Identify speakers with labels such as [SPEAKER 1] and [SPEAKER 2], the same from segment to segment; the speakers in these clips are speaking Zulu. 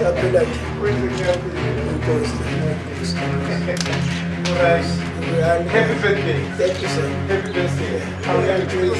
[SPEAKER 1] Happy birthday.
[SPEAKER 2] Thank you, sir.
[SPEAKER 1] Happy birthday.
[SPEAKER 2] How are you doing?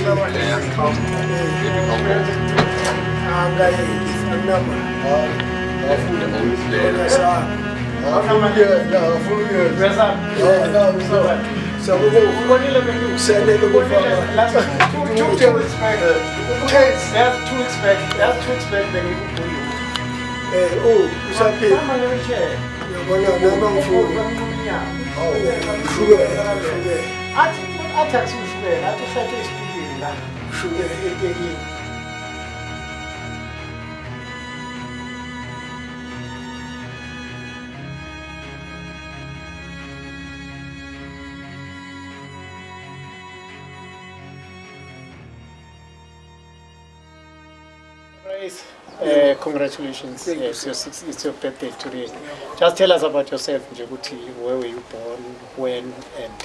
[SPEAKER 3] Congratulations. Yes, it's your birthday today. Just tell us about yourself, Djibouti. Where were you born, when, and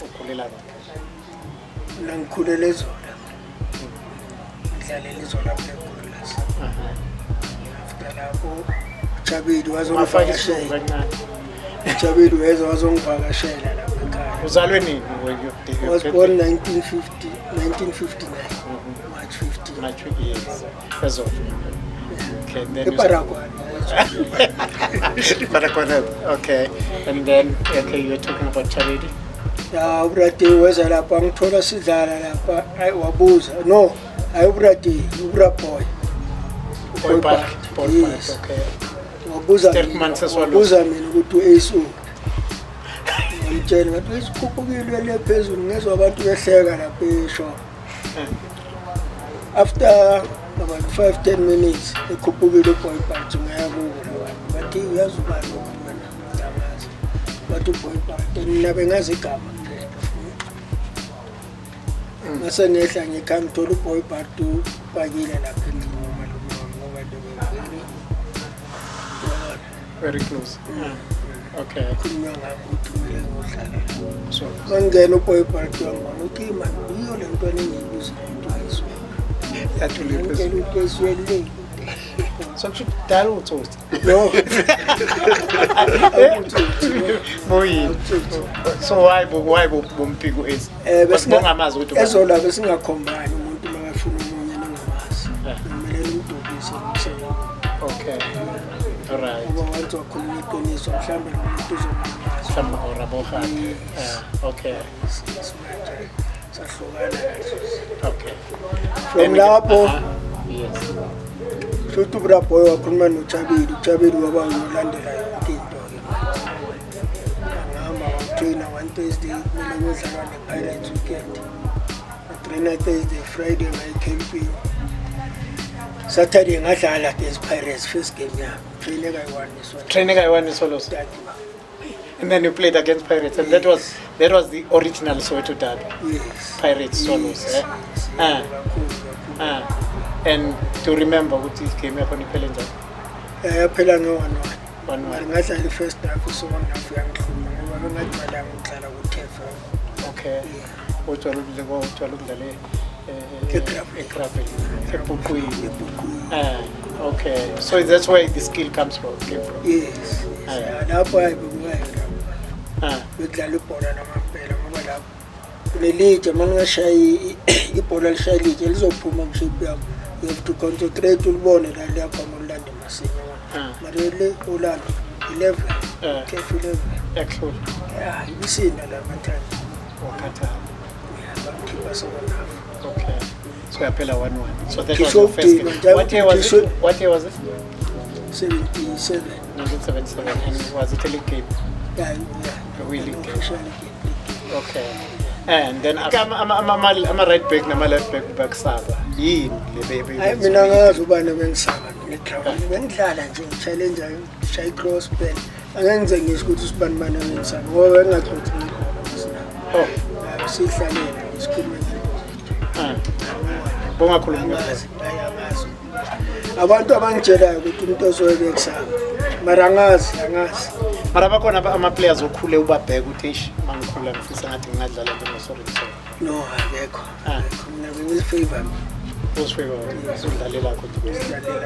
[SPEAKER 2] I was born 1959, March 15.
[SPEAKER 3] March 15 years. That's all. Okay, then okay, and then okay, you were talking about Chabedi.
[SPEAKER 2] Yeah, Ubrati was a lapang tola sidara lapa. I wabuza. No, I Ubrati, Ubra boy.
[SPEAKER 3] Boy back.
[SPEAKER 2] Yes.
[SPEAKER 3] Okay.
[SPEAKER 2] Wabuza. Wabuza mean go to ASO. I'm telling you, this couple really pays when you about to a after about 5-10 minutes, the couple will point back to my but he has but to point back, then never has a come. That's a nation you come to the point back to Pagina and
[SPEAKER 3] very close. Okay.
[SPEAKER 2] So, one guy no point back to one team and you and 20 years.
[SPEAKER 3] Actually, so should Daryl toast?
[SPEAKER 2] No.
[SPEAKER 3] So why Bumpigo is? But no amas with
[SPEAKER 2] as all of us in a combine.
[SPEAKER 3] Okay. All right. Okay. Okay.
[SPEAKER 2] From Lapo,
[SPEAKER 3] yes.
[SPEAKER 2] So to Brapo, Kumano Chabid, about London. Train on Thursday, when I was around the Pirates weekend. Train Thursday, Friday, I came to Saturday, I had at this Pirates first game. Training I won this one.
[SPEAKER 3] Training I won this one. And then you played against Pirates, and that was the original Soweto derby.
[SPEAKER 2] Yes.
[SPEAKER 3] Pirates Swallows. And to remember what this game up on the Pellinger.
[SPEAKER 2] Pelanga
[SPEAKER 3] 1-1.
[SPEAKER 2] That's the first half. So one half young.
[SPEAKER 3] Okay. What you look okay. So that's where the skill came from.
[SPEAKER 2] Yes. That's why with the Lupona and the lead, a man shy, Ipola shy, little Puma ship. You have to concentrate on one and I love on London. But really, 11. Careful 11.
[SPEAKER 3] Excellent.
[SPEAKER 2] Yeah, you see in 11 times. Keep us on half.
[SPEAKER 3] Okay. So I play 1-1. So that was the first game. What year was it?
[SPEAKER 2] 77.
[SPEAKER 3] 1977. And was it a league game?
[SPEAKER 2] Yeah.
[SPEAKER 3] Really game. Okay. And then I'm a right back, I'm a left back Saba.
[SPEAKER 2] I mean, I was one of Saba. When challenge, shy cross pen. And then is good to spend money on Saba. Oh, I'm not going to oh, 6 and 8 is good. I want to manchester with Toso exam. Marangas,
[SPEAKER 3] Marabako, I'm a players who cool over Begutish, Mancula, and something like that.
[SPEAKER 2] No, I will favor.
[SPEAKER 3] Usifika udlalela kodwa.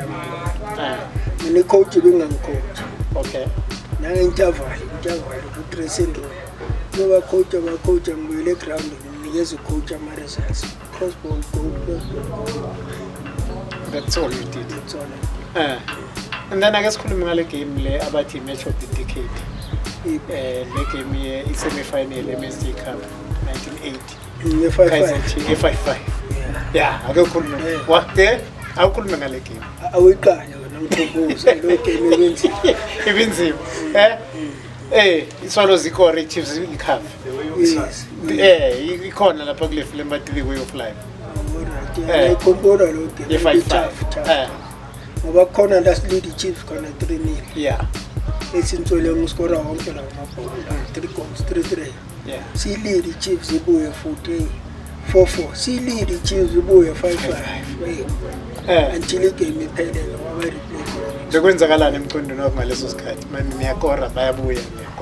[SPEAKER 2] Mina coach bengangicoach.
[SPEAKER 3] Okay.
[SPEAKER 2] Nanga interval ku dressing room. Ngoba coach ngibuyele ground nginikeza coach ama results. Crossball goal.
[SPEAKER 3] That's all you did.
[SPEAKER 2] That's all.
[SPEAKER 3] And then I guess sikhuluma ngale game le abathi match of the decade. Le game ye semi-final MSD Cup 1980. 5-5. Yeah, akukhuluma. What there? Awukhuluma ngale game.
[SPEAKER 2] Awiqala wena ngikhubuza lo game ebenzima.
[SPEAKER 3] Ibinzima. Swallows ikore Chiefs ikhava.
[SPEAKER 2] Yes.
[SPEAKER 3] Ikhona lapha kule film but the way of life.
[SPEAKER 2] Ngikhumbula lo game.
[SPEAKER 3] 5-5.
[SPEAKER 2] Ngoba khona lead Chiefs khona 3-0.
[SPEAKER 3] Yeah.
[SPEAKER 2] Esintswele ngskora wonke la mabhola 3 goals 3-3.
[SPEAKER 3] Yeah.
[SPEAKER 2] Si lead Chiefs ibuye futhi 4-4. Si lead Chiefs ibuye 5-5. Until game iphelele waba replay.
[SPEAKER 3] Bekwenzakalana emqondweni wakho ngaleso sikhathi manje niyakora bayabuya.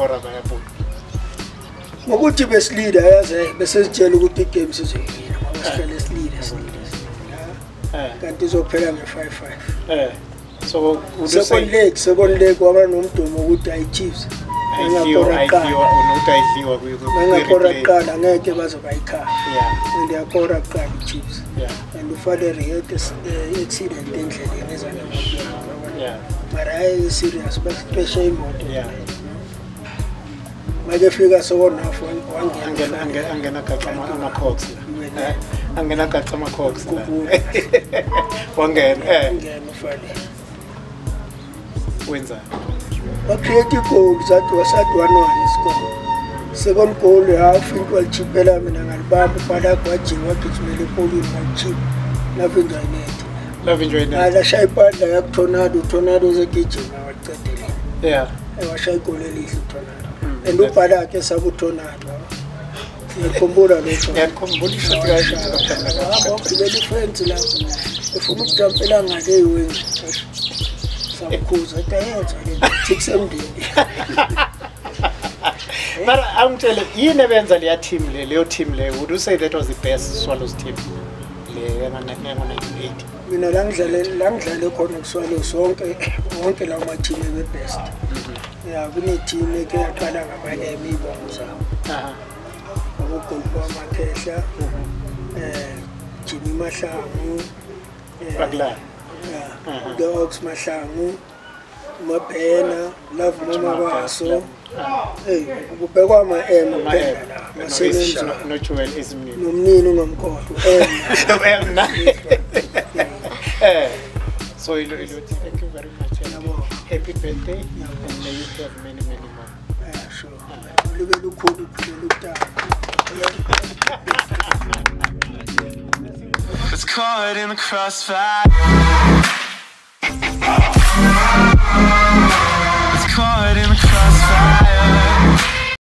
[SPEAKER 2] Ngokuthi besilead ayazi bese sitshela ukuthi igame sizoyina ngoba sihlale silead. Kanti izophela nge 5-5.
[SPEAKER 3] So
[SPEAKER 2] second leg waba nomdumo ukuthi ay Chiefs
[SPEAKER 3] ayidliwa
[SPEAKER 2] ngakora qala ngeke bazoba ikhaya.
[SPEAKER 3] Yeah.
[SPEAKER 2] And yakora qala Chiefs.
[SPEAKER 3] Yeah.
[SPEAKER 2] And ufale react accident endleleni ezana.
[SPEAKER 3] Yeah.
[SPEAKER 2] Mara ay serious but pressure imoto.
[SPEAKER 3] Yeah.
[SPEAKER 2] Manje fika sokona afu
[SPEAKER 3] angena gaxa ama cox la. Angena gaxa ama cox la. Wangena
[SPEAKER 2] ufale.
[SPEAKER 3] Wenza.
[SPEAKER 2] Creative goals that was at 1-1 score. Second goal half equal chipela mina ngalibamba phela kwajiwa gijimele epolini ngachip.
[SPEAKER 3] Lavinjoy net.
[SPEAKER 2] Ala shayiphandla ya tornado zegijima waqedela.
[SPEAKER 3] Yeah.
[SPEAKER 2] Ewashaya igoli elihle tornado. And ubhala ke sabu tornado. Ngikhumbula lokho.
[SPEAKER 3] Ngiyakhumbula ishoti kahle
[SPEAKER 2] Abo kubeli friends lapho. Ufuna ukujampela ngale iwing. Sakuza tayenza le tiksemndini.
[SPEAKER 3] But I'm telling you, never leyo team le. Would you say that was the best Swallows team? Le 1980.
[SPEAKER 2] Mina langidlale khona kuSwallows wonke lawo ma team ebe best. Yeah, kune team eke yaqala ngabanye imibongo zabo. Abogolpa amakhehla, Jimmy Mahlangu,
[SPEAKER 3] Bagla.
[SPEAKER 2] Dogs Mahlangu, Mabhena, Love Mama Baso. Ubekwa ama phela la. Masebenza
[SPEAKER 3] no Joel is Mnini.
[SPEAKER 2] Nomnini ungomkhohlwa.
[SPEAKER 3] Emna. So thank you very much. Happy birthday and may you have many more.
[SPEAKER 2] Yeah, sure.
[SPEAKER 4] It's caught in the crossfire.